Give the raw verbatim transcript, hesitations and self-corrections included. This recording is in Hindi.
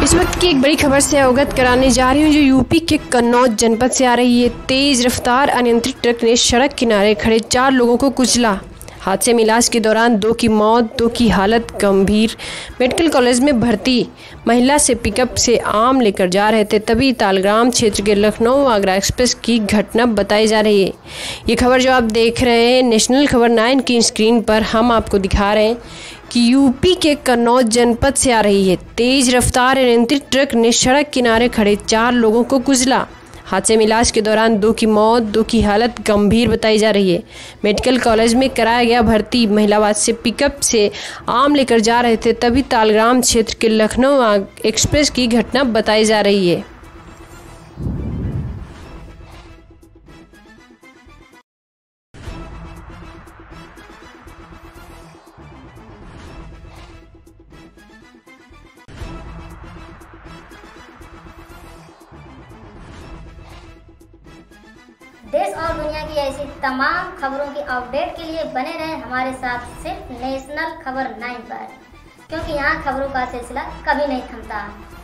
इस वक्त की एक बड़ी खबर से अवगत कराने जा रही हूँ, जो यूपी के कन्नौज जनपद से आ रही है। तेज रफ्तार अनियंत्रित ट्रक ने सड़क किनारे खड़े चार लोगों को कुचला। हादसे में इलाज के दौरान दो की मौत, दो की हालत गंभीर। मेडिकल कॉलेज में भर्ती महिला से पिकअप से आम लेकर जा रहे थे, तभी तालग्राम क्षेत्र के लखनऊ आगरा एक्सप्रेस की घटना बताई जा रही है। ये खबर जो आप देख रहे हैं नेशनल खबर नाइन की स्क्रीन पर हम आपको दिखा रहे हैं कि यूपी के कन्नौज जनपद से आ रही है। तेज रफ्तार अनियंत्रित ट्रक ने सड़क किनारे खड़े चार लोगों को कुचला। हादसे में इलाज के दौरान दो की मौत, दो की हालत गंभीर बताई जा रही है। मेडिकल कॉलेज में कराया गया भर्ती महिलावाद से पिकअप से आम लेकर जा रहे थे, तभी तालग्राम क्षेत्र के लखनऊ एक्सप्रेस की घटना बताई जा रही है। देश और दुनिया की ऐसी तमाम खबरों की अपडेट के लिए बने रहें हमारे साथ सिर्फ नेशनल खबर नाइन पर, क्योंकि यहाँ खबरों का सिलसिला कभी नहीं थमता।